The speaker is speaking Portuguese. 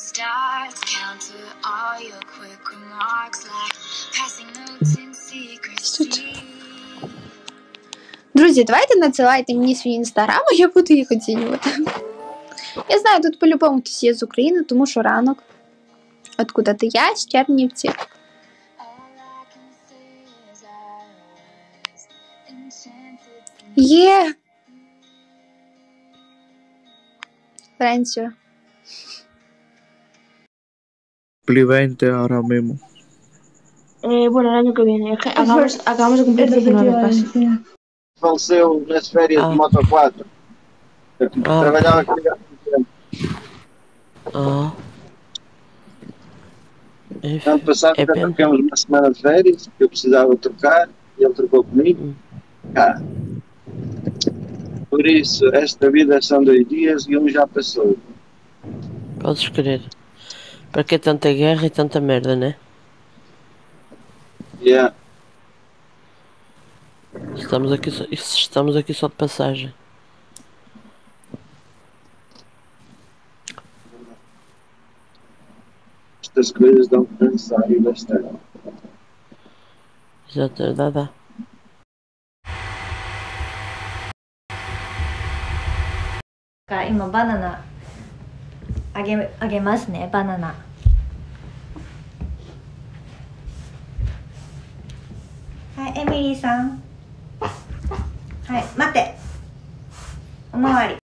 Друзі, давайте надсилайте мені свій інстаграм, а я буду їх оцінювати. Я знаю, тут по-любому хтось є з України, тому що ранок. Откуда-то я, з Чернівців. Є! Френсіо. Clivente ahora mismo. Bueno, el año que viene. Es que acabamos de cumplir 19 casi. Faleceu nas férias de Moto 4. Trabalhava aqui há muito tempo. Ano passado trocamos uma semana de férias, que eu precisava trocar, e ele trocou comigo. Por isso, esta vida são 2 dias e um já passou. Podes crer. Para que tanta guerra e tanta merda, né? Yeah. Estamos aqui só de passagem. Estas coisas dão que pensar e bastante. Exato, dá. 今バナナあげますね。バナナ。はい、エミリーさん。はい、待って。おまわり。